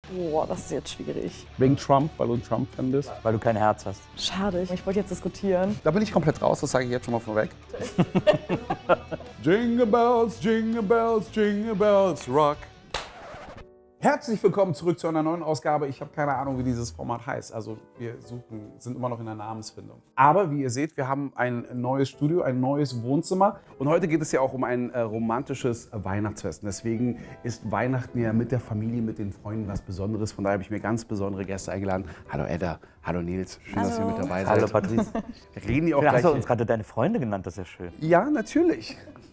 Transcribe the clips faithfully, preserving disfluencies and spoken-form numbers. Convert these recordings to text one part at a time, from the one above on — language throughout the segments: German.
Boah, das ist jetzt schwierig. Wegen Trump, weil du ein Trump-Fan bist? Weil du kein Herz hast. Schade, ich wollte jetzt diskutieren. Da bin ich komplett raus, das sage ich jetzt schon mal vorweg. Jingle Bells, Jingle Bells, Jingle Bells, Rock. Herzlich willkommen zurück zu einer neuen Ausgabe. Ich habe keine Ahnung, wie dieses Format heißt. Also wir suchen, sind immer noch in der Namensfindung. Aber wie ihr seht, wir haben ein neues Studio, ein neues Wohnzimmer. Und heute geht es ja auch um ein äh, romantisches Weihnachtsfest. Und deswegen ist Weihnachten ja mit der Familie, mit den Freunden was Besonderes. Von daher habe ich mir ganz besondere Gäste eingeladen. Hallo Edda, hallo Nils, schön, hallo. dass ihr mit dabei seid. Hallo Patrice. Reden die auch Ja, gleich hast du uns gerade deine Freunde genannt, das ist ja schön. Ja, natürlich.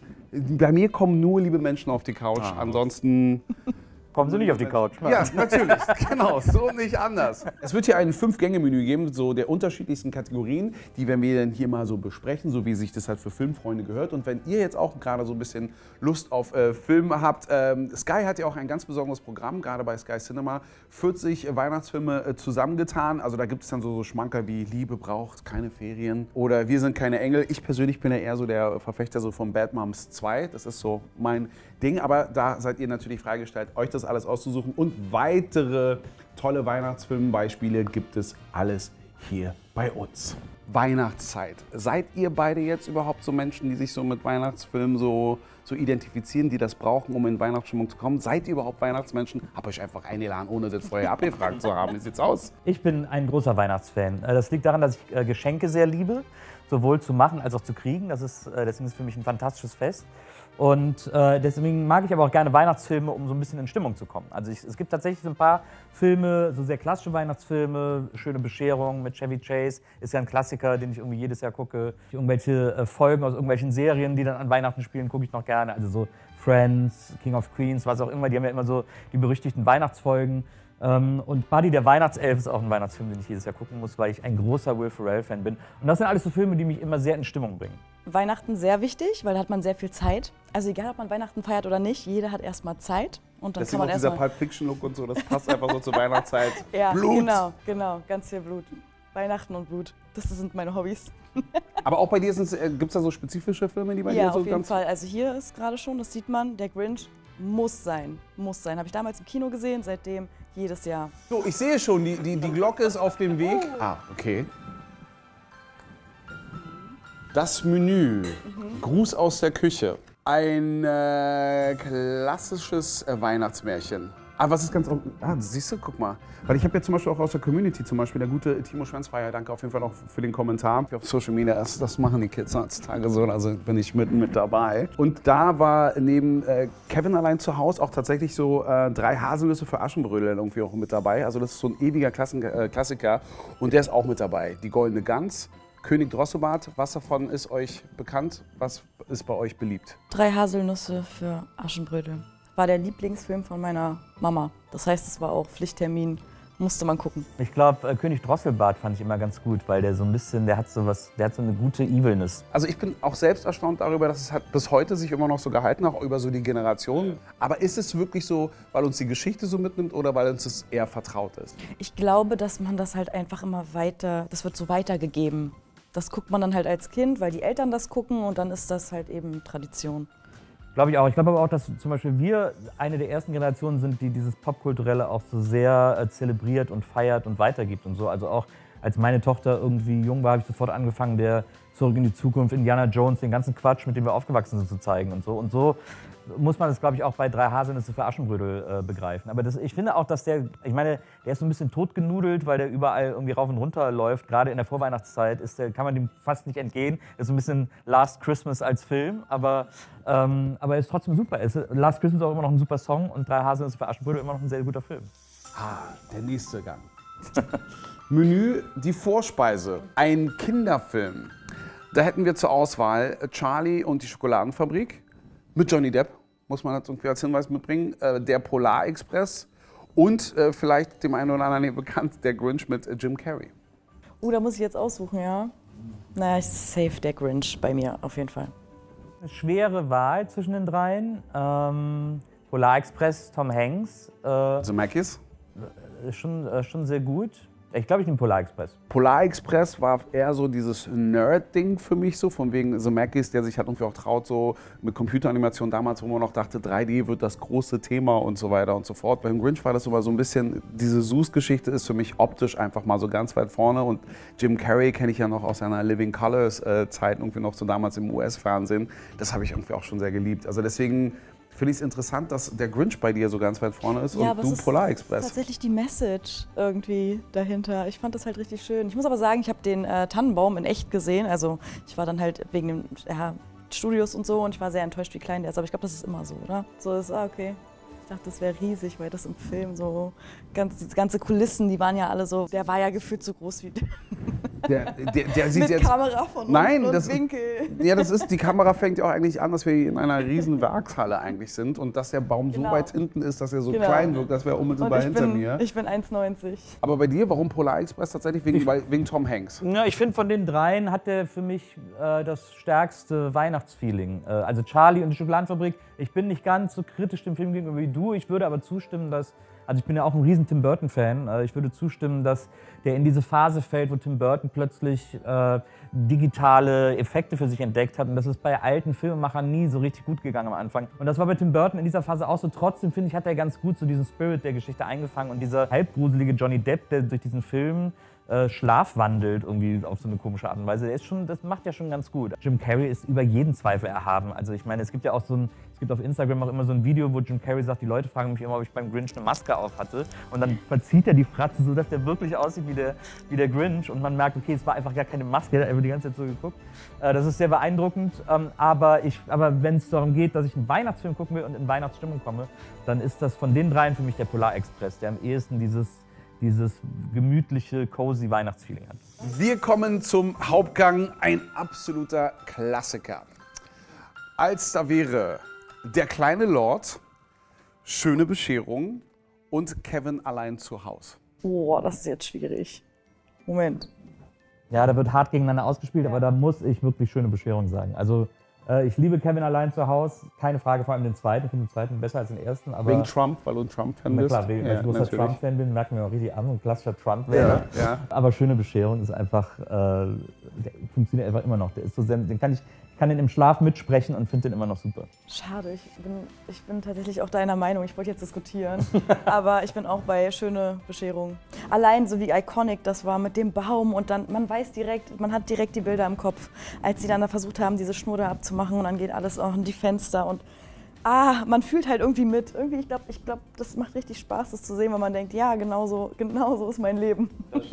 Bei mir kommen nur liebe Menschen auf die Couch. Ah. Ansonsten... Kommen Sie nicht auf die Couch? Ja, natürlich. Genau, so nicht anders. Es wird hier ein Fünf-Gänge-Menü geben, so der unterschiedlichsten Kategorien. Die werden wir dann hier mal so besprechen, so wie sich das halt für Filmfreunde gehört. Und wenn ihr jetzt auch gerade so ein bisschen Lust auf äh, Filme habt, ähm, Sky hat ja auch ein ganz besonderes Programm, gerade bei Sky Cinema. vierzig Weihnachtsfilme äh, zusammengetan. Also da gibt es dann so, so Schmankerl wie Liebe braucht keine Ferien oder Wir sind keine Engel. Ich persönlich bin ja eher so der Verfechter so von Bad Moms zwei. Das ist so mein Ding. Aber da seid ihr natürlich freigestellt, euch das alles auszusuchen. Und weitere tolle Weihnachtsfilmbeispiele gibt es alles hier bei uns. Weihnachtszeit. Seid ihr beide jetzt überhaupt so Menschen, die sich so mit Weihnachtsfilmen so, so identifizieren, die das brauchen, um in Weihnachtsstimmung zu kommen? Seid ihr überhaupt Weihnachtsmenschen? Hab euch einfach eingeladen, ohne das vorher abgefragt zu haben. Wie sieht's aus? Ich bin ein großer Weihnachtsfan. Das liegt daran, dass ich Geschenke sehr liebe, sowohl zu machen als auch zu kriegen. Das ist, deswegen ist es für mich ein fantastisches Fest. Und äh, deswegen mag ich aber auch gerne Weihnachtsfilme, um so ein bisschen in Stimmung zu kommen. Also ich, es gibt tatsächlich so ein paar Filme, so sehr klassische Weihnachtsfilme, Schöne Bescherung mit Chevy Chase, ist ja ein Klassiker, den ich irgendwie jedes Jahr gucke. Irgendwelche äh, Folgen aus irgendwelchen Serien, die dann an Weihnachten spielen, gucke ich noch gerne. Also so Friends, King of Queens, was auch immer, die haben ja immer so die berüchtigten Weihnachtsfolgen. Ähm, und Buddy der Weihnachtself ist auch ein Weihnachtsfilm, den ich jedes Jahr gucken muss, weil ich ein großer Will Ferrell-Fan bin. Und das sind alles so Filme, die mich immer sehr in Stimmung bringen. Weihnachten sehr wichtig, weil da hat man sehr viel Zeit. Also egal, ob man Weihnachten feiert oder nicht, jeder hat erstmal Zeit. Und dann Deswegen kann man auch dieser erstmal... Pulp Fiction Look und so, das passt einfach so zur Weihnachtszeit. Ja, Blut! genau, genau, ganz viel Blut. Weihnachten und Blut, das sind meine Hobbys. Aber auch bei dir äh, gibt es da so spezifische Filme, die bei Ja, dir so auf jeden ganz... Fall. Also hier ist gerade schon, das sieht man, der Grinch muss sein, muss sein. Habe ich damals im Kino gesehen, seitdem jedes Jahr. So, ich sehe schon, die, die, die Glocke ist auf dem Weg. Ah, okay. Das Menü, mhm. Gruß aus der Küche. Ein äh, klassisches äh, Weihnachtsmärchen. Ah, was ist ganz... Ah, siehst du, guck mal. Weil ich habe ja zum Beispiel auch aus der Community, zum Beispiel der gute Timo Schwänzfreier, danke auf jeden Fall auch für den Kommentar. Auf Social Media, das, das machen die Kids heutzutage so, also bin ich mitten mit dabei. Und da war neben äh, Kevin allein zu Hause auch tatsächlich so äh, drei Haselnüsse für Aschenbrödel irgendwie auch mit dabei. Also das ist so ein ewiger Klassen, äh, Klassiker und der ist auch mit dabei. Die Goldene Gans, König Drosselbart, was davon ist euch bekannt? Was ist bei euch beliebt? Drei Haselnüsse für Aschenbrödel. War der Lieblingsfilm von meiner Mama. Das heißt, es war auch Pflichttermin, musste man gucken. Ich glaube, äh, König Drosselbart fand ich immer ganz gut, weil der so ein bisschen, der hat so was, der hat so eine gute Evilness. Also ich bin auch selbst erstaunt darüber, dass es halt bis heute sich immer noch so gehalten hat, auch über so die Generationen. Aber ist es wirklich so, weil uns die Geschichte so mitnimmt oder weil uns es eher vertraut ist? Ich glaube, dass man das halt einfach immer weiter, das wird so weitergegeben. Das guckt man dann halt als Kind, weil die Eltern das gucken und dann ist das halt eben Tradition. Glaube ich auch. Ich glaube aber auch, dass zum Beispiel wir eine der ersten Generationen sind, die dieses Popkulturelle auch so sehr äh, zelebriert und feiert und weitergibt und so. Also auch als meine Tochter irgendwie jung war, habe ich sofort angefangen, der Zurück in die Zukunft, Indiana Jones, den ganzen Quatsch, mit dem wir aufgewachsen sind, zu zeigen und so. Und so muss man das, glaube ich, auch bei drei Haselnüsse für Aschenbrödel äh, begreifen. Aber das, ich finde auch, dass der, ich meine, der ist so ein bisschen totgenudelt, weil der überall irgendwie rauf und runter läuft. Gerade in der Vorweihnachtszeit ist der, kann man dem fast nicht entgehen. Das ist so ein bisschen Last Christmas als Film, aber, ähm, aber er ist trotzdem super. Ist, Last Christmas ist auch immer noch ein super Song und drei Haselnüsse für Aschenbrödel immer noch ein sehr guter Film. Ah, der nächste Gang. Menü, die Vorspeise. Ein Kinderfilm. Da hätten wir zur Auswahl Charlie und die Schokoladenfabrik mit Johnny Depp, muss man jetzt irgendwie als Hinweis mitbringen, äh, der Polarexpress und äh, vielleicht dem einen oder anderen hier bekannt, der Grinch mit äh, Jim Carrey. Uh, da muss ich jetzt aussuchen, ja? Naja, ich safe der Grinch bei mir, auf jeden Fall. Eine schwere Wahl zwischen den dreien. Ähm, Polarexpress, Tom Hanks. Äh, Also Mackies? Ist schon, äh, schon sehr gut. Ich glaube, ich nehme Polar Express. Polar Express war eher so dieses Nerd-Ding für mich, so von wegen Zemeckis, der sich halt irgendwie auch traut, so mit Computeranimation damals, wo man noch dachte, drei D wird das große Thema und so weiter und so fort. Beim Grinch war das so mal so ein bisschen, diese Zeus-Geschichte ist für mich optisch einfach mal so ganz weit vorne und Jim Carrey kenne ich ja noch aus seiner Living Colors-Zeit, irgendwie noch so damals im U S-Fernsehen. Das habe ich irgendwie auch schon sehr geliebt. Also deswegen finde ich es interessant, dass der Grinch bei dir so ganz weit vorne ist Ja, und du Polar Express. Tatsächlich die Message irgendwie dahinter. Ich fand das halt richtig schön. Ich muss aber sagen, ich habe den äh, Tannenbaum in echt gesehen. Also ich war dann halt wegen den ja, Studios und so und ich war sehr enttäuscht, wie klein der ist. Aber ich glaube, das ist immer so, oder? So ist, ah, okay. Ich dachte, das wäre riesig, weil das im Film so, ganz, die ganze Kulissen, die waren ja alle so, der war ja gefühlt so groß wie Der, der, der sieht mit jetzt, Kamera von nein, unten das, und Winkel. Ja, das ist, die Kamera fängt ja auch eigentlich an, dass wir in einer riesen Werkshalle eigentlich sind und dass der Baum Genau. so weit hinten ist, dass er so Genau. klein wirkt, das wäre unmittelbar Und ich hinter bin, mir. ich bin eins neunzig. Aber bei dir, warum Polar Express tatsächlich? Wegen, weil, wegen Tom Hanks. Ja, ich finde, von den dreien hat der für mich äh, das stärkste Weihnachtsfeeling. Äh, also Charlie und die Schokoladenfabrik. Ich bin nicht ganz so kritisch dem Film gegenüber wie du. Ich würde aber zustimmen, dass, also ich bin ja auch ein riesen Tim Burton-Fan, äh, ich würde zustimmen, dass der in diese Phase fällt, wo Tim Burton plötzlich äh, digitale Effekte für sich entdeckt hat. Und das ist bei alten Filmemachern nie so richtig gut gegangen am Anfang. Und das war bei Tim Burton in dieser Phase auch so. Trotzdem, finde ich, hat er ganz gut so diesen Spirit der Geschichte eingefangen. Und dieser halbgruselige Johnny Depp, der durch diesen Film äh, schlafwandelt irgendwie auf so eine komische Art und Weise, der ist schon, das macht ja schon ganz gut. Jim Carrey ist über jeden Zweifel erhaben. Also ich meine, es gibt ja auch so ein, es gibt auf Instagram auch immer so ein Video, wo Jim Carrey sagt, die Leute fragen mich immer, ob ich beim Grinch eine Maske auf hatte. Und dann verzieht er die Fratze so, dass der wirklich aussieht wie der, wie der Grinch. Und man merkt, okay, es war einfach gar keine Maske, er hat einfach die ganze Zeit so geguckt. Äh, das ist sehr beeindruckend. Ähm, aber ich, aber wenn es darum geht, dass ich einen Weihnachtsfilm gucken will und in Weihnachtsstimmung komme, dann ist das von den dreien für mich der Polar Express, der am ehesten dieses dieses gemütliche, cozy Weihnachtsfeeling hat. Wir kommen zum Hauptgang, ein absoluter Klassiker. Als da wäre Der kleine Lord, Schöne Bescherung und Kevin allein zu Hause. Boah, das ist jetzt schwierig. Moment. Ja, da wird hart gegeneinander ausgespielt, aber da muss ich wirklich Schöne Bescherung sagen. Also äh, ich liebe Kevin allein zu Hause, keine Frage, vor allem den zweiten. Ich finde den zweiten besser als den ersten. Aber Wegen Trump, weil du ein Trump-Fan na bist? klar, weil Ja, ich großer natürlich. Trump-Fan bin, merkt man auch richtig an, ein klassischer Trump wäre. Ja, ja. Aber Schöne Bescherung ist einfach, äh, der funktioniert einfach immer noch. Der ist so sehr, den kann ich, ich kann den im Schlaf mitsprechen und finde den immer noch super. Schade, ich bin, ich bin tatsächlich auch deiner Meinung. Ich wollte jetzt diskutieren. Aber ich bin auch bei Schöne Bescherung. Allein so wie iconic das war mit dem Baum und dann, man weiß direkt, man hat direkt die Bilder im Kopf, als sie dann da versucht haben, diese Schnur da abzumachen und dann geht alles auch in die Fenster und ah, man fühlt halt irgendwie mit. Irgendwie, ich glaube, ich glaub, das macht richtig Spaß, das zu sehen, weil man denkt, ja, genau so, genau so ist mein Leben.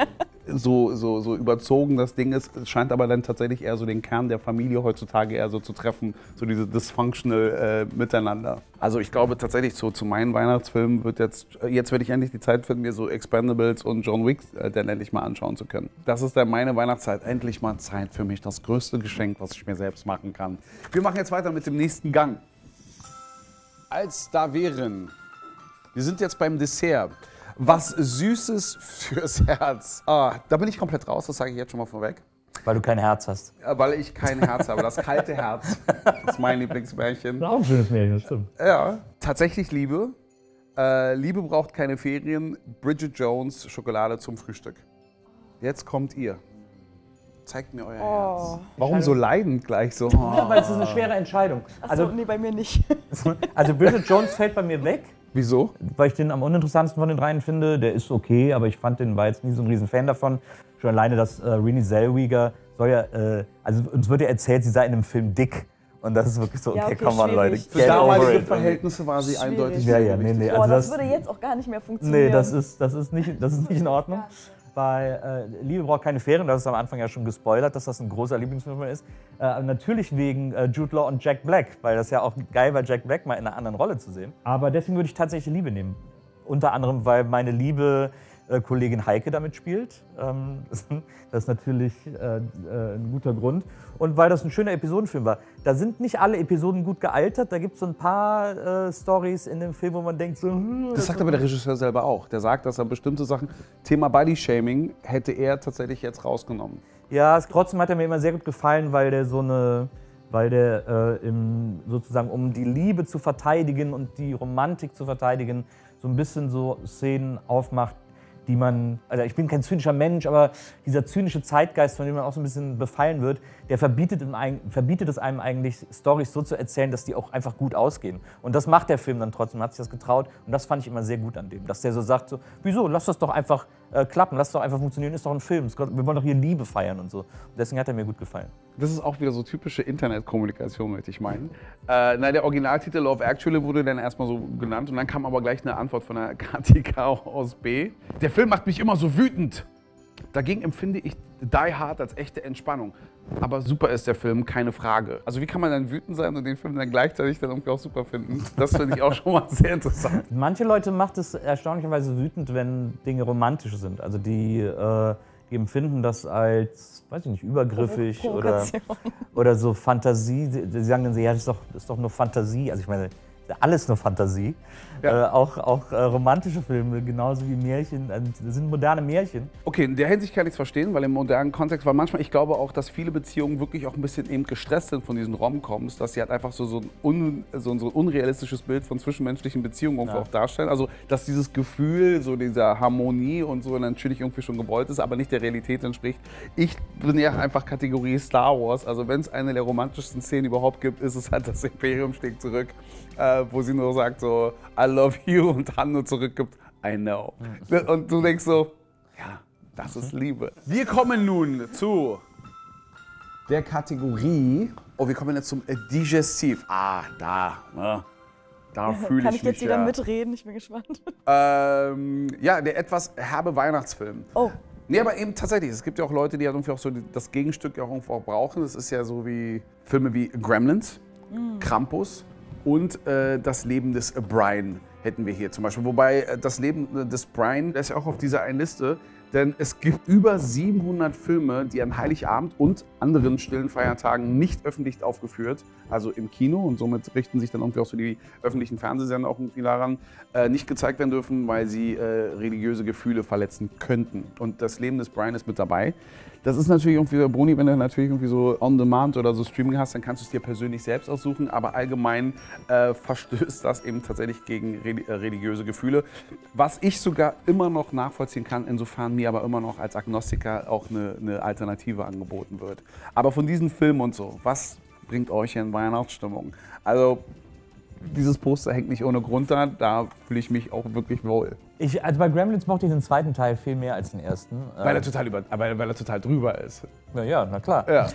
So, so, so überzogen das Ding ist, es scheint aber dann tatsächlich eher so den Kern der Familie heutzutage eher so zu treffen, so diese dysfunctional äh, Miteinander. Also ich glaube tatsächlich so zu meinen Weihnachtsfilmen wird jetzt, jetzt werde ich endlich die Zeit finden, mir so Expendables und John Wick äh, dann endlich mal anschauen zu können. Das ist dann meine Weihnachtszeit, endlich mal Zeit für mich, das größte Geschenk, was ich mir selbst machen kann. Wir machen jetzt weiter mit dem nächsten Gang. Als da wären, wir sind jetzt beim Dessert. Was Süßes fürs Herz. Ah, da bin ich komplett raus, das sage ich jetzt schon mal vorweg. Weil du kein Herz hast. Ja, weil ich kein Herz habe, das kalte Herz. Das ist mein Lieblingsmärchen. Das ist auch ein schönes Märchen, das stimmt. Ja, tatsächlich Liebe. Äh, Liebe braucht keine Ferien. Bridget Jones, Schokolade zum Frühstück. Jetzt kommt ihr. Zeigt mir euer Oh. Herz. Warum so leidend gleich so? Ja, weil es ist eine schwere Entscheidung. Achso, Also, nee, bei mir nicht. also Bridget Jones fällt bei mir weg, Wieso? weil ich den am uninteressantesten von den dreien finde. Der ist okay, aber ich fand den, war jetzt nie so ein riesen Fan davon. Schon alleine, dass äh, Renée Zellweger soll ja, äh, also uns wird ja erzählt, sie sei in einem Film dick. Und das ist wirklich so, okay, Ja, okay, come on, Leute, schwierig. Für get over damalige it. Verhältnisse war sie Schwierig. eindeutig Ja, ja, nee, nee. Boah, Also das, das- würde jetzt auch gar nicht mehr funktionieren. Nee, das ist, das ist, nicht, das ist nicht in Ordnung. Bei äh, Liebe braucht keine Ferien, das ist am Anfang ja schon gespoilert, dass das ein großer Lieblingsfilm von mir ist. Äh, natürlich wegen äh, Jude Law und Jack Black, weil das ja auch geil war, Jack Black mal in einer anderen Rolle zu sehen. Aber deswegen würde ich tatsächlich Liebe nehmen. Unter anderem, weil meine liebe äh, Kollegin Heike damit spielt. Ähm, das ist natürlich äh, äh, ein guter Grund. Und weil das ein schöner Episodenfilm war. Da sind nicht alle Episoden gut gealtert. Da gibt es so ein paar äh, Storys in dem Film, wo man denkt so... Hm, Das sagt aber der Regisseur selber auch. Der sagt, dass er bestimmte Sachen, Thema Body-Shaming, hätte er tatsächlich jetzt rausgenommen. Ja, es, trotzdem hat er mir immer sehr gut gefallen, weil der so eine... Weil der äh, im, sozusagen, um die Liebe zu verteidigen und die Romantik zu verteidigen, so ein bisschen so Szenen aufmacht, die man, also ich bin kein zynischer Mensch, aber dieser zynische Zeitgeist, von dem man auch so ein bisschen befallen wird, der verbietet, im, verbietet es einem eigentlich, Storys so zu erzählen, dass die auch einfach gut ausgehen. Und das macht der Film dann trotzdem, hat sich das getraut. Und das fand ich immer sehr gut an dem, dass der so sagt, so, wieso, lass das doch einfach äh, klappen, lass das doch einfach funktionieren, ist doch ein Film, wir wollen doch hier Liebe feiern und so. Und deswegen hat er mir gut gefallen. Das ist auch wieder so typische Internetkommunikation, möchte ich meinen. Äh, na, der Originaltitel Love Actually wurde dann erstmal so genannt und dann kam aber gleich eine Antwort von der Katika aus B. Der Film macht mich immer so wütend. Dagegen empfinde ich Die Hard als echte Entspannung. Aber super ist der Film, keine Frage. Also wie kann man dann wütend sein und den Film dann gleichzeitig dann irgendwie auch super finden? Das finde ich auch schon mal sehr interessant. Manche Leute macht es erstaunlicherweise wütend, wenn Dinge romantisch sind. Also die, äh, die empfinden das als, weiß ich nicht, übergriffig oder, oder so Fantasie. Sie sagen dann so, ja, das ist doch, das ist doch nur Fantasie. Also ich meine, alles nur Fantasie. Ja. Äh, auch auch äh, romantische Filme, genauso wie Märchen, also das sind moderne Märchen. Okay, in der Hinsicht kann ich es verstehen, weil im modernen Kontext, weil manchmal, ich glaube auch, dass viele Beziehungen wirklich auch ein bisschen eben gestresst sind von diesen Rom-Coms, dass sie halt einfach so, so, ein, un, so ein so unrealistisches Bild von zwischenmenschlichen Beziehungen irgendwie ja. auch darstellen. Also, dass dieses Gefühl, so dieser Harmonie und so natürlich irgendwie schon gewollt ist, aber nicht der Realität entspricht. Ich bin ja einfach Kategorie Star Wars, also wenn es eine der romantischsten Szenen überhaupt gibt, ist es halt das Imperium schlägt zurück, äh, wo sie nur sagt so, I love you und Han nur zurückgibt, I know. Mhm. Und du denkst so, ja, das ist Liebe. Wir kommen nun zu der Kategorie, oh, wir kommen jetzt zum äh, Digestiv. Ah, da, ne? Da fühle ich mich. Kann ich jetzt wieder ja. mitreden? Ich bin gespannt. Ähm, ja, der etwas herbe Weihnachtsfilm. Oh. Nee, aber eben tatsächlich, es gibt ja auch Leute, die halt irgendwie auch so das Gegenstück ja auch irgendwo auch brauchen. Das ist ja so wie Filme wie Gremlins, mm. Krampus und äh, Das Leben des Brian hätten wir hier zum Beispiel. Wobei äh, das Leben des Brian, der ist ja auch auf dieser einen Liste, denn es gibt über siebenhundert Filme, die an Heiligabend und anderen stillen Feiertagen nicht öffentlich aufgeführt, also im Kino, und somit richten sich dann irgendwie auch so die öffentlichen Fernsehsender auch irgendwie daran, äh, nicht gezeigt werden dürfen, weil sie äh, religiöse Gefühle verletzen könnten. Und Das Leben des Brian ist mit dabei. Das ist natürlich irgendwie, Bruni, wenn du natürlich irgendwie so On-Demand oder so Streaming hast, dann kannst du es dir persönlich selbst aussuchen, aber allgemein äh, verstößt das eben tatsächlich gegen religiöse Gefühle. Was ich sogar immer noch nachvollziehen kann, insofern mir aber immer noch als Agnostiker auch eine, eine Alternative angeboten wird. Aber von diesen Filmen und so, was bringt euch in Weihnachtsstimmung? Also dieses Poster hängt nicht ohne Grund da, da fühle ich mich auch wirklich wohl. Ich, also bei Gremlins mochte ich den zweiten Teil viel mehr als den ersten. Weil er total, über, weil, weil er total drüber ist. Ja, ja, na klar. Ja.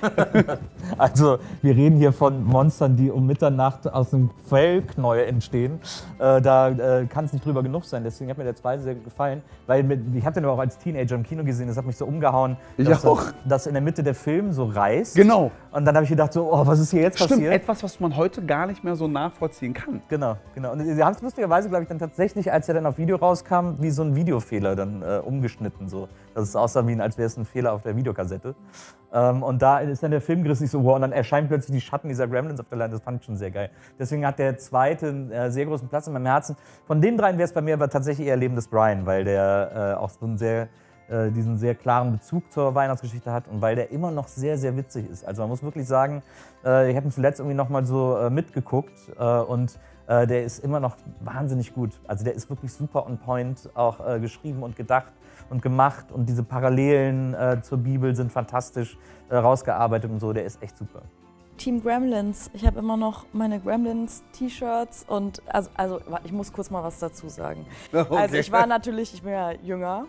Also wir reden hier von Monstern, die um Mitternacht aus einem Fellknäuel entstehen. Äh, da äh, kann es nicht drüber genug sein. Deswegen hat mir der zweite sehr gut gefallen. Weil mit, ich habe den aber auch als Teenager im Kino gesehen. Das hat mich so umgehauen, ich dass, auch. dass in der Mitte der Film so reißt. Genau. Und dann habe ich gedacht, so, oh, was ist hier jetzt Stimmt, passiert? Etwas, was man heute gar nicht mehr so nachvollziehen kann. Genau, genau. Und sie haben es lustigerweise, glaube ich, dann tatsächlich, als er dann auf Video rauskam, wie so ein Videofehler dann äh, umgeschnitten. So. Dass es aussah, wie, als wäre es ein Fehler auf der Videokassette. Ähm, und da ist dann der Film gerissen, ich so, wow, und dann erscheinen plötzlich die Schatten dieser Gremlins auf der Leinwand. Das fand ich schon sehr geil. Deswegen hat der zweite einen äh, sehr großen Platz in meinem Herzen. Von den dreien wäre es bei mir aber tatsächlich eher Leben des Brian, weil der äh, auch so einen sehr, äh, diesen sehr klaren Bezug zur Weihnachtsgeschichte hat und weil der immer noch sehr, sehr witzig ist. Also man muss wirklich sagen, äh, ich habe ihn zuletzt irgendwie noch mal so äh, mitgeguckt äh, und äh, der ist immer noch wahnsinnig gut. Also der ist wirklich super on point, auch äh, geschrieben und gedacht und gemacht und diese Parallelen äh, zur Bibel sind fantastisch äh, rausgearbeitet und so, der ist echt super. Team Gremlins. Ich habe immer noch meine Gremlins-T-Shirts und also, also ich muss kurz mal was dazu sagen. Okay. Also ich war natürlich, ich bin ja jünger.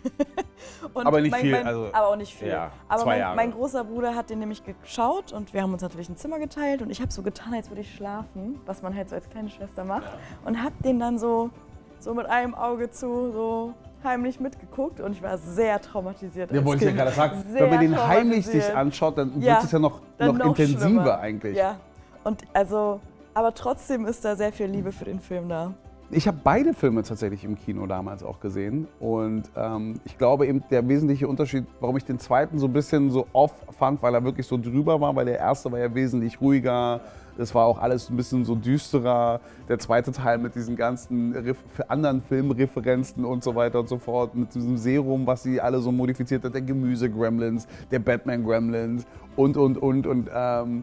Und aber nicht mein, viel. Mein, also, aber auch nicht viel. Ja, aber zwei mein, Jahre. mein großer Bruder hat den nämlich geschaut und wir haben uns natürlich ein Zimmer geteilt und ich habe so getan, als würde ich schlafen, was man halt so als kleine Schwester macht. Ja. Und habe den dann so, so mit einem Auge zu, so heimlich mitgeguckt und ich war sehr traumatisiert. Ja, wollte ich ja gerade sagen, wenn man den heimlich sich anschaut, dann ja, wird es ja noch, noch, noch intensiver schlimmer. Eigentlich. Ja, und also, aber trotzdem ist da sehr viel Liebe für den Film da. Ich habe beide Filme tatsächlich im Kino damals auch gesehen und ähm, ich glaube eben der wesentliche Unterschied, warum ich den zweiten so ein bisschen so off fand, weil er wirklich so drüber war, weil der erste war ja wesentlich ruhiger, das war auch alles ein bisschen so düsterer, der zweite Teil mit diesen ganzen Ref- anderen Filmreferenzen und so weiter und so fort, mit diesem Serum, was sie alle so modifiziert hat, der Gemüse-Gremlins, der Batman-Gremlins und und und und ähm,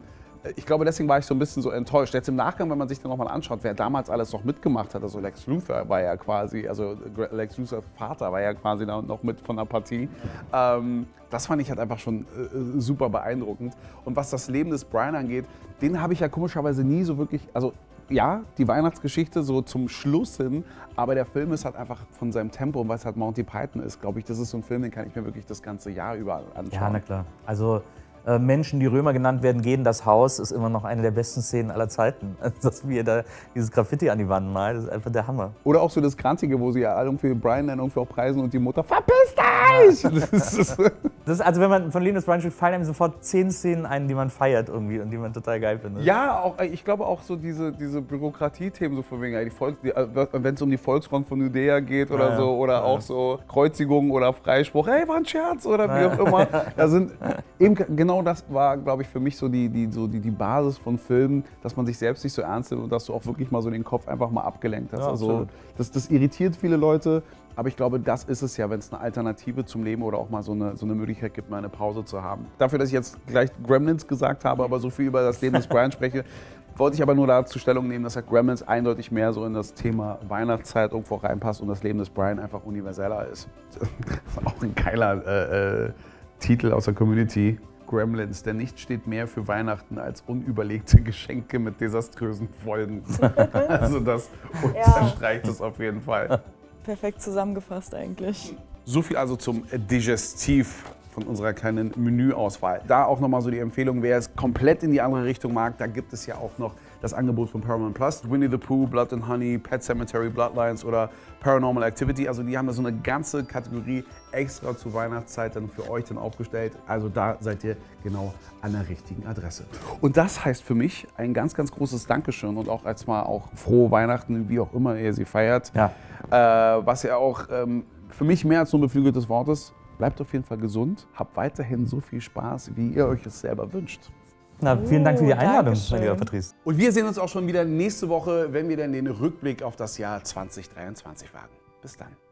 Ich glaube, deswegen war ich so ein bisschen so enttäuscht. Jetzt im Nachgang, wenn man sich dann nochmal anschaut, wer damals alles noch mitgemacht hat, also Lex Luthor war ja quasi, also Lex Luthors Vater war ja quasi da noch mit von der Partie. Ähm, das fand ich halt einfach schon äh, super beeindruckend. Und was das Leben des Brian angeht, den habe ich ja komischerweise nie so wirklich, also ja, die Weihnachtsgeschichte so zum Schluss hin, aber der Film ist halt einfach von seinem Tempo und weil es halt Monty Python ist, glaube ich, das ist so ein Film, den kann ich mir wirklich das ganze Jahr über anschauen. Ja, na klar. Also äh, Menschen, die Römer genannt werden, gehen das Haus, ist immer noch eine der besten Szenen aller Zeiten. Also, dass wir da dieses Graffiti an die Wand malen, das ist einfach der Hammer. Oder auch so das Krantige, wo sie ja irgendwie Brian dann irgendwie auch preisen und die Mutter, verpiss dich! Ja. Das ist, das ist, also wenn man von Leben des Brian spricht, fallen einem sofort zehn Szenen ein, die man feiert irgendwie und die man total geil findet. Ja, auch, ich glaube auch so diese, diese Bürokratie-Themen, so von wegen, wenn es um die Volksfront von Judäa geht oder ja, so, oder ja. auch so Kreuzigung oder Freispruch, hey, war ein Scherz oder wie auch immer. Da sind eben genau das war, glaube ich, für mich so die, die, so die, die Basis von Filmen, dass man sich selbst nicht so ernst nimmt und dass du auch wirklich mal so den Kopf einfach mal abgelenkt hast. Ja, also das, das irritiert viele Leute, aber ich glaube, das ist es ja, wenn es eine Alternative zum Leben oder auch mal so eine, so eine Möglichkeit gibt, mal eine Pause zu haben. Dafür, dass ich jetzt gleich Gremlins gesagt habe, aber so viel über das Leben des Brian spreche, wollte ich aber nur dazu Stellung nehmen, dass der Gremlins eindeutig mehr so in das Thema Weihnachtszeit irgendwo reinpasst und das Leben des Brian einfach universeller ist. Das ist auch ein geiler äh, äh, Titel aus der Community. Gremlins, denn nichts steht mehr für Weihnachten als unüberlegte Geschenke mit desaströsen Folgen. Also das unterstreicht es auf jeden Fall. Perfekt zusammengefasst eigentlich. So viel also zum Digestiv von unserer kleinen Menüauswahl. Da auch nochmal so die Empfehlung, wer es komplett in die andere Richtung mag, da gibt es ja auch noch das Angebot von Paramount Plus. Winnie the Pooh, Blood and Honey, Pet Sematary, Bloodlines oder Paranormal Activity. Also die haben da so eine ganze Kategorie extra zur Weihnachtszeit dann für euch dann aufgestellt. Also da seid ihr genau an der richtigen Adresse. Und das heißt für mich ein ganz, ganz großes Dankeschön und auch als mal auch frohe Weihnachten, wie auch immer ihr sie feiert. Ja. Äh, was ja auch ähm, für mich mehr als nur ein beflügeltes Wort ist. Bleibt auf jeden Fall gesund, habt weiterhin so viel Spaß, wie ihr euch es selber wünscht. Na, vielen Dank für die Oh, Einladung, Dankeschön. mein lieber Patrice. Und wir sehen uns auch schon wieder nächste Woche, wenn wir dann den Rückblick auf das Jahr zwanzig dreiundzwanzig wagen. Bis dann.